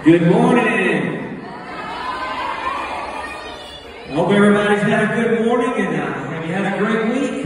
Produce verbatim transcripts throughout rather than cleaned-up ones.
Good morning. I hope everybody's had a good morning and uh, have you had a great week?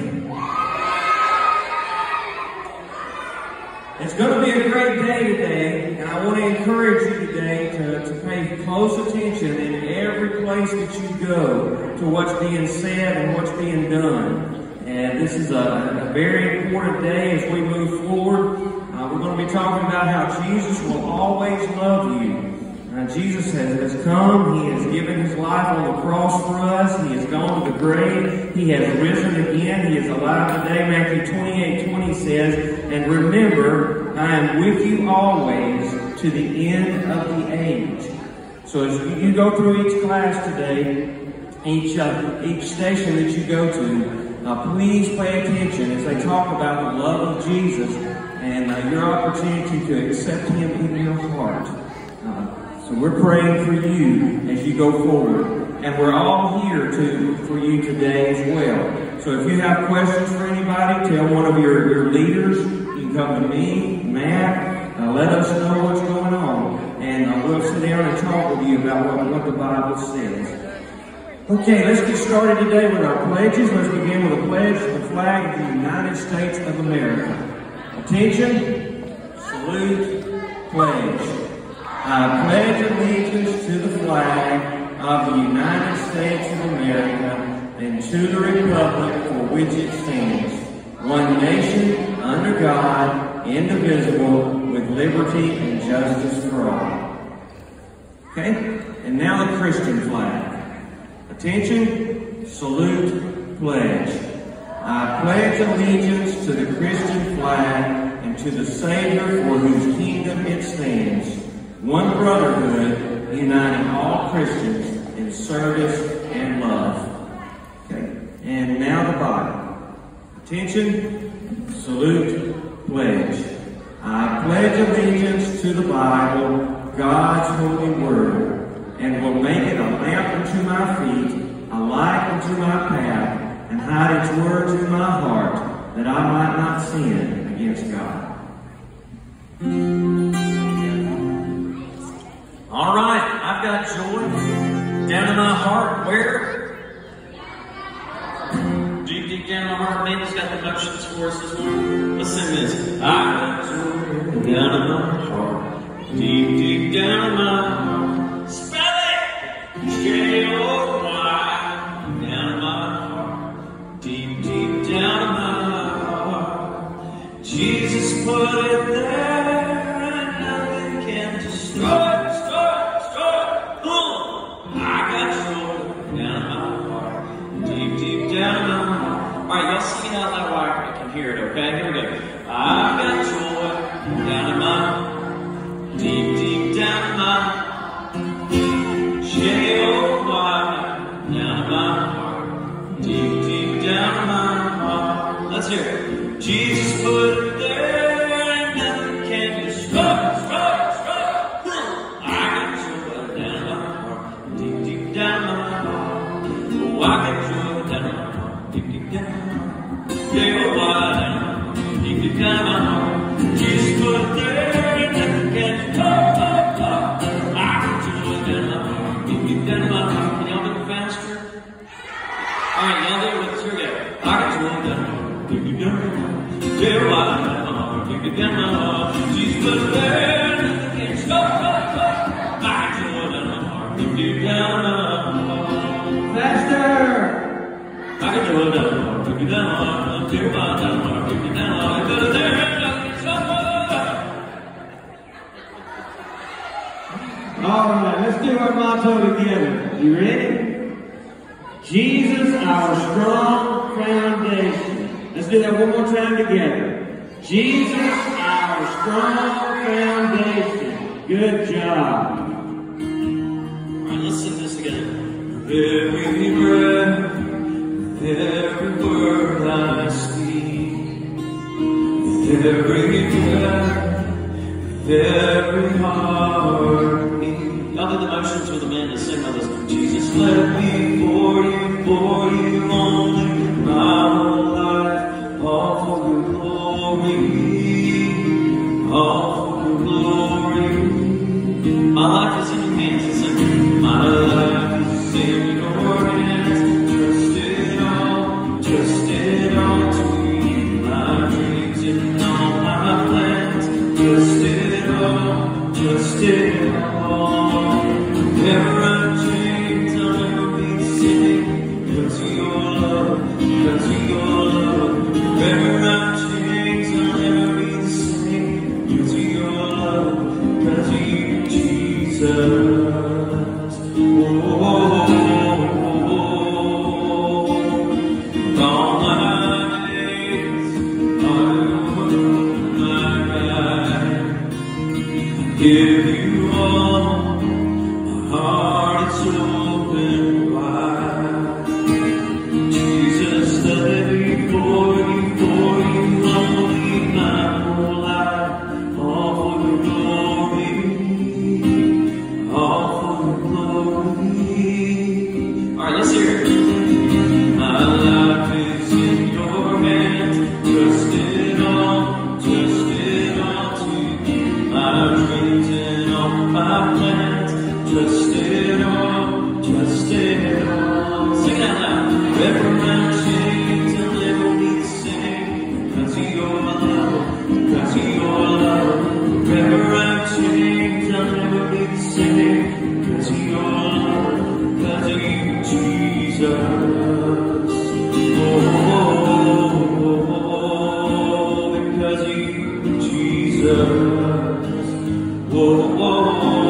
It's going to be a great day today, and I want to encourage you today to, to pay close attention in every place that you go to what's being said and what's being done. And this is a, a very important day as we move forward. Uh, we're going to be talking about how Jesus will always love you. Uh, Jesus has, has come. He has given his life on the cross for us. He has gone to the grave. He has risen again. He is alive today. Matthew twenty-eight twenty says, "And remember, I am with you always to the end of the age." So as you go through each class today, each, uh, each station that you go to, uh, please pay attention as they talk about the love of Jesus and uh, your opportunity to accept him in your heart. Uh, So we're praying for you as you go forward. And we're all here to for you today as well. So if you have questions for anybody, tell one of your, your leaders. You can come to me, Matt. Uh, let us know what's going on. And uh, we'll sit down and talk with you about what, what the Bible says. Okay, let's get started today with our pledges. Let's begin with a pledge to the flag of the United States of America. Attention, salute, pledge. I pledge allegiance to the flag of the United States of America and to the republic for which it stands, one nation, under God, indivisible, with liberty and justice for all. Okay? And now the Christian flag. Attention, salute, pledge. I pledge allegiance to the Christian flag and to the Savior for whose kingdom it stands, one brotherhood, uniting all Christians in service and love. Okay, and now the Bible. Attention, salute, pledge. I pledge allegiance to the Bible, God's holy word, and will make it a lamp unto my feet, a light unto my path, and hide its words in my heart, that I might not sin against God. All right, I've got joy down in my heart. Where? Deep, deep down in my heart. Man's got the motions for us this morning. Let's sing this. I've got joy down in my heart. Deep, deep down in my heart. Spell it! J O Y. Down in my heart. Deep, deep down in my heart. Jesus put it there, and nothing can destroy it. Alright, y'all sing it out loud while I can hear it, okay? Here we go. I've got joy down in my deep, deep down in my J O Y down in my heart. Deep, deep down in my heart. Let's hear it. Jesus put it there and nothing can destroy, destroy, destroy. I got joy down in my heart. Deep, deep down in my heart. Oh, I got joy down in my heart. Deep, deep down. They were wide, deep, deep down my heart. Jesus put it there and nothing can talk, talk, talk. I can do it down my heart, deep, deep down my heart. Can y'all do it faster? Alright, y'all do it with us. Here we go. I can do it down my heart, deep, deep down my heart. They were wide, deep, deep down my heart. Jesus put it there and nothing can stop, stop, stop. I can do it down my heart, deep, deep down my heart. Faster! I can do it down my heart, deep, deep down my heart. Alright, let's do our motto together. You ready? Jesus, our strong foundation. Let's do that one more time together. Jesus, our strong foundation. Good job. Alright, let's sing this together. Every breath, every word I speak, every breath, every heartbeat. Y'all do the motions with the man to sing with us. Jesus, let me for you, for you only, my whole life, all for your glory, all for your glory. My life life is in your hands. It's like, my life is in your hands. Trust it all, trust it all to you. My dreams and all my plans. Trust it all, trust it all. Never unchanged, I'll never be the same. Because of your love, because of your love. Never unchanged, I'll never be the same. Because of your love, because of you, Jesus. Oh, oh, oh, oh. All my days are my right. Give you all. Heart is open wide. Jesus, let me for you, for you, only my whole life. All for your glory, all for your glory. All right, let's hear it. My life is in your hands. Trust it all, trust it all to you. My dreams and all my plans. Trust it all, trust it all. Sing it out loud. Never unchanged, I'll never be the same. Because of your love, because of your love. Never unchanged, I'll never be the same. Because of your love, because of you, Jesus. Oh, oh, oh, oh, because of you, Jesus. Oh, oh, oh.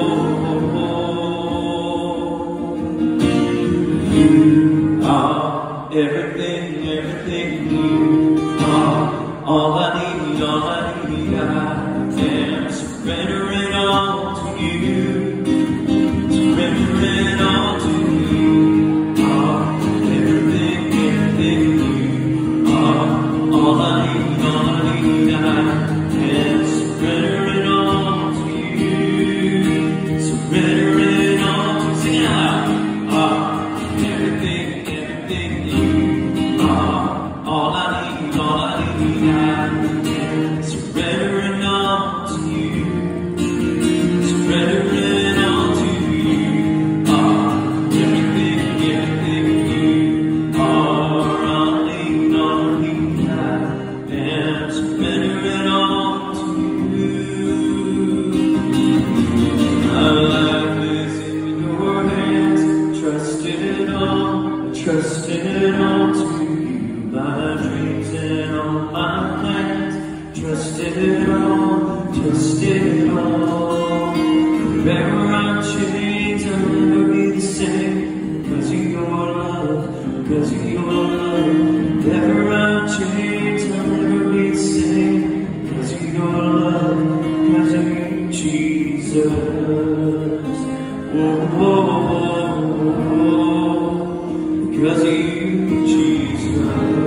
Everything, everything you are, all I need, all I need, I am surrendering all to you, surrendering all to you, are everything, everything you are, all I need, all I need, I am surrendering all to you, surrendering all to you. Sing it out loud. Everything, everything you are, all I need, all I need, I am surrendering all to you, surrendering all to you. Are everything, everything you are, all I need, all I need, I am surrendering all to you. My life is in your hands. Trust it all, trust it all to you. My dreams and all my plans. Trust it all, trust it all. Never unchanged, I'll never be the same. Because of your love, because of your love. Never unchanged, I'll never be the same. Because of your love, because of you, Jesus. Whoa, whoa, whoa. Because of you, Jesus.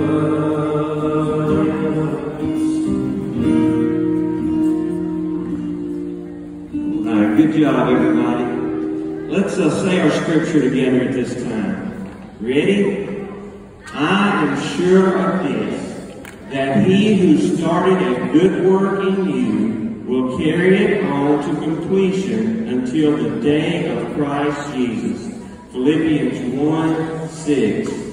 All right, good job, everybody. Let's uh, say our scripture together at this time. Ready? I am sure of this, that he who started a good work in you will carry it on to completion until the day of Christ Jesus. Philippians one six.